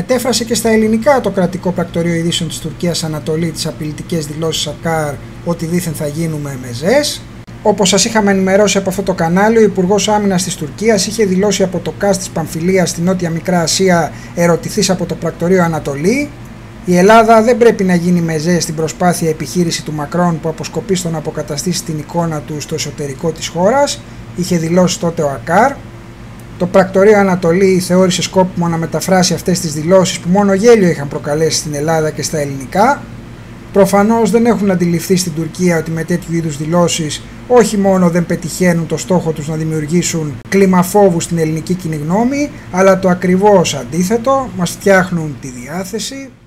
Μετέφρασε και στα ελληνικά το κρατικό πρακτορείο ειδήσεων της Τουρκίας Ανατολή τις απειλητικές δηλώσεις ΑΚΑΡ ότι δήθεν θα γίνουμε μεζές. Όπως σας είχαμε ενημερώσει από αυτό το κανάλι, ο Υπουργός Άμυνας της Τουρκίας είχε δηλώσει από το ΚΑΣ της Παμφιλίας στη Νότια Μικρά Ασία, ερωτηθής από το πρακτορείο Ανατολή: η Ελλάδα δεν πρέπει να γίνει μεζέ στην προσπάθεια επιχείρηση του Μακρόν που αποσκοπεί στο να αποκαταστήσει την εικόνα του στο εσωτερικό της χώρας, είχε δηλώσει τότε ο ΑΚΑΡ. Το πρακτορείο Ανατολή θεώρησε σκόπιμο να μεταφράσει αυτές τις δηλώσεις που μόνο γέλιο είχαν προκαλέσει στην Ελλάδα και στα ελληνικά. Προφανώς δεν έχουν αντιληφθεί στην Τουρκία ότι με τέτοιου είδους δηλώσεις όχι μόνο δεν πετυχαίνουν το στόχο τους να δημιουργήσουν κλίμα φόβου στην ελληνική κοινή γνώμη, αλλά το ακριβώς αντίθετο, μας φτιάχνουν τη διάθεση.